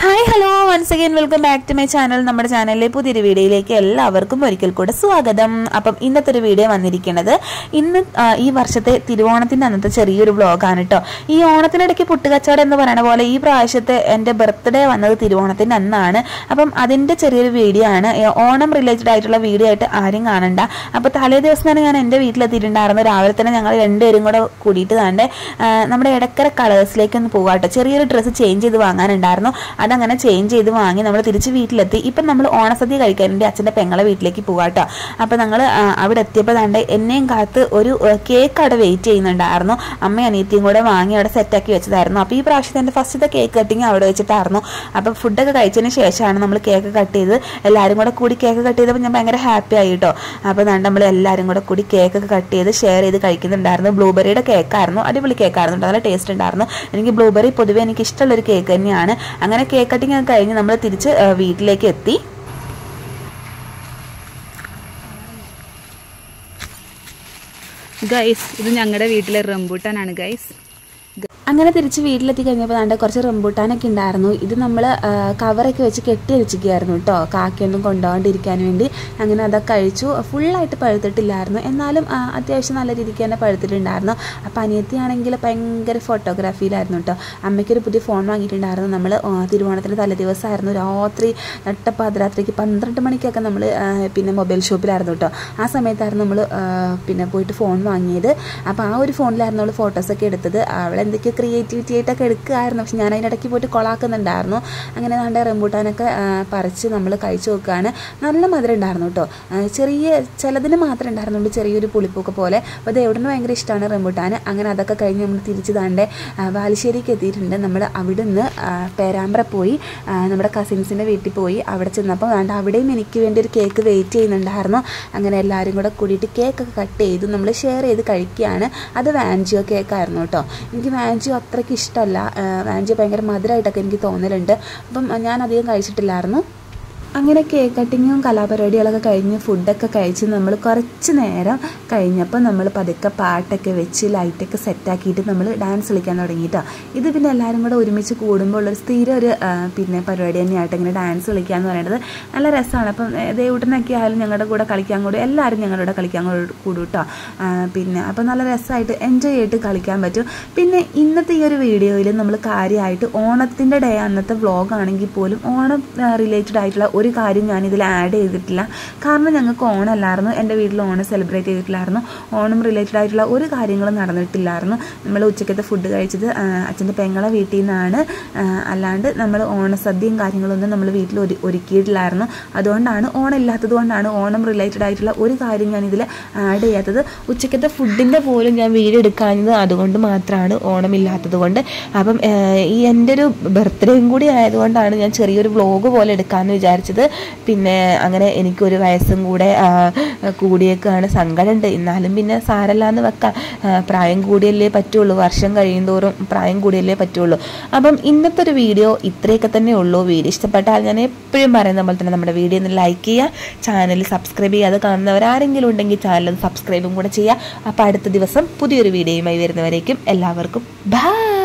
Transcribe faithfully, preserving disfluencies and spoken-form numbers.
Hi hello once again welcome back to my channel. നമ്മുടെ ചാനലിലെ പുതിയൊരു വീഡിയോയിലേക്ക് എല്ലാവർക്കും ഒരിക്കൽ കൂടെ സ്വാഗതം. അപ്പം ഇന്നത്തെ ഒരു വീഡിയോ വന്നിരിക്കുന്നത് ഇന്ന് ഈ വർഷത്തെ തിരുവോണത്തിൻ്റെ അന്നത്തെ ചെറിയൊരു വ്ളോഗാണ് കേട്ടോ. ഈ ഓണത്തിനിടയ്ക്ക് പുട്ടുകച്ചവടം എന്ന് പറയുന്ന പോലെ ഈ പ്രാവശ്യത്തെ എൻ്റെ ബർത്ത്ഡേ വന്നത് തിരുവോണത്തിൻ്റെ അന്നാണ്. അപ്പം അതിൻ്റെ ചെറിയൊരു വീഡിയോ ആണ്. ഓണം റിലേറ്റഡ് ആയിട്ടുള്ള വീഡിയോ ആയിട്ട് ആരും കാണണ്ട. അപ്പോൾ തലേ ദിവസം തന്നെ ഞാൻ എൻ്റെ വീട്ടിലെത്തിയിട്ടുണ്ടായിരുന്നു. രാവിലെ തന്നെ ഞങ്ങൾ രണ്ടുപേരും കൂടെ കൂടിയിട്ട് താണ്ട് നമ്മുടെ ഇടക്കര കളേഴ്സിലേക്ക് ഒന്ന് പോകാം കേട്ടോ. ചെറിയൊരു ഡ്രസ്സ് ചേഞ്ച് ചെയ്ത് വാങ്ങാനുണ്ടായിരുന്നു. അതങ്ങനെ ചേഞ്ച് ചെയ്ത് വാങ്ങി നമ്മൾ തിരിച്ച് വീട്ടിലെത്തി. ഇപ്പം നമ്മൾ ഓണസദ്യ കഴിക്കാൻ വേണ്ടി അച്ഛൻ്റെ പെങ്ങളെ വീട്ടിലേക്ക് പോകാം കേട്ടോ. അപ്പം ഞങ്ങൾ അവിടെ എത്തിയപ്പോൾ താണ്ട് എന്നെയും കാത്ത് ഒരു കേക്ക് അവിടെ വെയിറ്റ് ചെയ്യുന്നുണ്ടായിരുന്നു. അമ്മയും അനിയത്തിയും കൂടെ വാങ്ങി അവിടെ സെറ്റാക്കി വെച്ചതായിരുന്നു. അപ്പോൾ ഈ പ്രാവശ്യത്തെ എൻ്റെ ഫസ്റ്റത്തെ കേക്ക് കട്ടിങ് അവിടെ വെച്ചിട്ടായിരുന്നു. അപ്പം ഫുഡൊക്കെ കഴിച്ചതിന് ശേഷമാണ് നമ്മൾ കേക്ക് കട്ട് ചെയ്ത് എല്ലാവരും കൂടെ കൂടി കേക്ക് കട്ട് ചെയ്തപ്പോൾ ഞാൻ ഭയങ്കര ഹാപ്പി ആയി കേട്ടോ. അപ്പോൾ താണ്ട് നമ്മൾ എല്ലാവരും കൂടെ കൂടി കേക്കൊക്കെ കട്ട് ചെയ്ത് ഷെയർ ചെയ്ത് കഴിക്കുന്നുണ്ടായിരുന്നു. ബ്ലൂബെറിയുടെ കേക്കായിരുന്നു, അടിപൊളി കേക്കായിരുന്നു, നല്ല ടേസ്റ്റ് ഉണ്ടായിരുന്നു. എനിക്ക് ബ്ലൂബെറി പൊതുവേ എനിക്ക് ഇഷ്ടമുള്ളൊരു കേക്ക് തന്നെയാണ്. അങ്ങനെ കേക്ക് കട്ടിങ് ഒക്കെ കഴിഞ്ഞ് നമ്മൾ തിരിച്ച് വീട്ടിലേക്ക് എത്തി. ഗൈസ്, ഇത് ഞങ്ങളുടെ വീട്ടിലെ റംബൂട്ടാനാണ് ഗൈസ്. അങ്ങനെ തിരിച്ച് വീട്ടിലെത്തി കഴിഞ്ഞപ്പോൾ താണ്ട് കുറച്ച് റംബൂട്ടാനൊക്കെ ഉണ്ടായിരുന്നു. ഇത് നമ്മൾ കവറൊക്കെ വെച്ച് കെട്ടി വെച്ചിരിക്കുകയായിരുന്നു കേട്ടോ, കാക്കയൊന്നും കൊണ്ടുപോകാണ്ടിരിക്കാൻ വേണ്ടി. അങ്ങനെ അതൊക്കെ കഴിച്ചു. ഫുള്ളായിട്ട് പഴുത്തിട്ടില്ലായിരുന്നു, എന്നാലും അത്യാവശ്യം നല്ല രീതിക്ക് തന്നെ പഴുത്തിട്ടുണ്ടായിരുന്നു. അപ്പോൾ അനിയത്തിയാണെങ്കിൽ ഭയങ്കര ഫോട്ടോഗ്രാഫിയിലായിരുന്നു കേട്ടോ. അമ്മയ്ക്കൊരു പുതിയ ഫോൺ വാങ്ങിയിട്ടുണ്ടായിരുന്നു. നമ്മൾ തിരുവോണത്തിൻ്റെ തലേ ദിവസമായിരുന്നു, രാത്രി നട്ടപ്പാതിരാത്രിക്ക് പന്ത്രണ്ട് മണിക്കൊക്കെ നമ്മൾ പിന്നെ മൊബൈൽ ഷോപ്പിലായിരുന്നു കേട്ടോ. ആ സമയത്തായിരുന്നു നമ്മൾ പിന്നെ പോയിട്ട് ഫോൺ വാങ്ങിയത്. അപ്പോൾ ആ ഒരു ഫോണിലായിരുന്നു നമ്മൾ ഫോട്ടോസൊക്കെ എടുത്തത്. അവൾ എന്തൊക്കെയോ ക്രിയേറ്റിവിറ്റി ആയിട്ടൊക്കെ എടുക്കുകയായിരുന്നു. പക്ഷെ ഞാൻ അതിനിടയ്ക്ക് പോയിട്ട് കൊളാക്കുന്നുണ്ടായിരുന്നു. അങ്ങനെ നല്ല റംബൂട്ടാനൊക്കെ പറിച്ച് നമ്മൾ കഴിച്ചു നോക്കുകയാണ്. നല്ല മധുരം ഉണ്ടായിരുന്നു കേട്ടോ. ചെറിയ ചിലതിന് മാത്രമേ ഉണ്ടായിരുന്നുള്ളൂ ചെറിയൊരു പുളിപ്പൊക്കെ പോലെ. അപ്പോൾ അത് എവിടെ നിന്ന് ഭയങ്കര ഇഷ്ടമാണ് റംബൂട്ടാൻ. അങ്ങനെ അതൊക്കെ കഴിഞ്ഞ് നമ്മൾ തിരിച്ച് താണ്ടെ ബാലുശ്ശേരിക്ക് എത്തിയിട്ടുണ്ട്. നമ്മൾ അവിടെ നിന്ന് പേരാമ്പ്ര പോയി നമ്മുടെ കസിൻസിൻ്റെ വീട്ടിൽ പോയി. അവിടെ ചെന്നപ്പോൾ താണ്ട് അവിടെയും എനിക്ക് വേണ്ടി ഒരു കേക്ക് വെയിറ്റ് ചെയ്യുന്നുണ്ടായിരുന്നു. അങ്ങനെ എല്ലാവരും കൂടെ കൂടിയിട്ട് കേക്കൊക്കെ കട്ട് ചെയ്ത് നമ്മൾ ഷെയർ ചെയ്ത് കഴിക്കുകയാണ്. അത് വാൻജിയോ കേക്കായിരുന്നു കേട്ടോ. എനിക്ക് വാൻജിയോ അത്രയ്ക്ക് ഇഷ്ടമല്ല. വാൻജിയോ ഭയങ്കര മധുരമായിട്ടൊക്കെ എനിക്ക് തോന്നലുണ്ട്. അപ്പം ഞാൻ അധികം കഴിച്ചിട്ടില്ലായിരുന്നു. അങ്ങനെ കേക്ക് കട്ടിങ്ങും കലാപരിപാടികളൊക്കെ കഴിഞ്ഞ് ഫുഡൊക്കെ കഴിച്ച് നമ്മൾ കുറച്ച് നേരം കഴിഞ്ഞപ്പോൾ നമ്മൾ പതുക്കെ പാട്ടൊക്കെ വെച്ച് ലൈറ്റൊക്കെ സെറ്റാക്കിയിട്ട് നമ്മൾ ഡാൻസ് കളിക്കാൻ തുടങ്ങിയിട്ടോ. ഇത് പിന്നെ എല്ലാവരും കൂടെ ഒരുമിച്ച് കൂടുമ്പോൾ ഉള്ളൊരു സ്ഥിരം ഒരു പിന്നെ പരിപാടി തന്നെയായിട്ട് ഇങ്ങനെ ഡാൻസ് കളിക്കുക എന്ന് പറയുന്നത് നല്ല രസമാണ്. അപ്പം ദേവൂട്ടനൊക്കെ ആയാലും ഞങ്ങളുടെ കൂടെ കളിക്കാൻ കൂടും, എല്ലാവരും ഞങ്ങളുടെ കൂടെ കളിക്കാൻ കൂടും കേട്ടോ. പിന്നെ അപ്പം നല്ല രസമായിട്ട് എൻജോയ് ചെയ്തിട്ട് കളിക്കാൻ പറ്റും. പിന്നെ ഇന്നത്തെ ഈ ഒരു വീഡിയോയിൽ നമ്മൾ കാര്യമായിട്ട് ഓണത്തിൻ്റെ ഡേ അന്നത്തെ വ്ളോഗാണെങ്കിൽ പോലും ഓണം റിലേറ്റഡ് ആയിട്ടുള്ള ഒരു കാര്യം ഞാനിതിൽ ആഡ് ചെയ്തിട്ടില്ല. കാരണം ഞങ്ങൾക്ക് ഓണം അല്ലായിരുന്നു, എൻ്റെ വീട്ടിൽ ഓണം സെലിബ്രേറ്റ് ചെയ്തിട്ടില്ലായിരുന്നു. ഓണം റിലേറ്റഡ് ആയിട്ടുള്ള ഒരു കാര്യങ്ങളും നടന്നിട്ടില്ലായിരുന്നു. നമ്മൾ ഉച്ചക്കത്തെ ഫുഡ് കഴിച്ചത് അച്ഛൻ്റെ പെങ്ങളെ വീട്ടിൽ നിന്നാണ്. അല്ലാണ്ട് നമ്മൾ ഓണസദ്യയും കാര്യങ്ങളൊന്നും നമ്മൾ വീട്ടിൽ ഒരു ഒരുക്കിയിട്ടില്ലായിരുന്നു. അതുകൊണ്ടാണ് ഓണം ഇല്ലാത്തത് കൊണ്ടാണ് ഓണം റിലേറ്റഡ് ആയിട്ടുള്ള ഒരു കാര്യം ഞാനിതിൽ ആഡ് ചെയ്യാത്തത്. ഉച്ചക്കത്തെ ഫുഡിൻ്റെ പോലും ഞാൻ വീഡിയോ എടുക്കാഞ്ഞത് അതുകൊണ്ട് മാത്രമാണ്, ഓണമില്ലാത്തത് കൊണ്ട്. അപ്പം ഈ എൻ്റെ ഒരു ബർത്ത്ഡേയും കൂടി ആയതുകൊണ്ടാണ് ഞാൻ ചെറിയൊരു വ്ളോഗ് പോലെ എടുക്കാമെന്ന് വിചാരിച്ചത്. പിന്നെ അങ്ങനെ എനിക്കൊരു വയസ്സും കൂടെ കൂടിയേക്കാണ്, സങ്കടമുണ്ട്. എന്നാലും പിന്നെ സാരല്ലാന്ന് വെക്കാം, പ്രായം കൂടിയല്ലേ പറ്റുള്ളൂ, വർഷം കഴിയുന്തോറും പ്രായം കൂടിയല്ലേ പറ്റുള്ളൂ. അപ്പം ഇന്നത്തെ ഒരു വീഡിയോ ഇത്രയൊക്കെ തന്നെ ഉള്ളൂ. വീഡിയോ ഇഷ്ടപ്പെട്ടാൽ ഞാൻ എപ്പോഴും പറയുന്ന പോലെ തന്നെ നമ്മുടെ വീഡിയോ ഒന്ന് ലൈക്ക് ചെയ്യുക, ചാനൽ സബ്സ്ക്രൈബ് ചെയ്യാതെ കാണുന്നവരാരെങ്കിലും ഉണ്ടെങ്കിൽ ചാനൽ സബ്സ്ക്രൈബും കൂടെ ചെയ്യുക. അപ്പോൾ അടുത്ത ദിവസം പുതിയൊരു വീഡിയോയുമായി വരുന്നവരേക്കും എല്ലാവർക്കും ബൈ.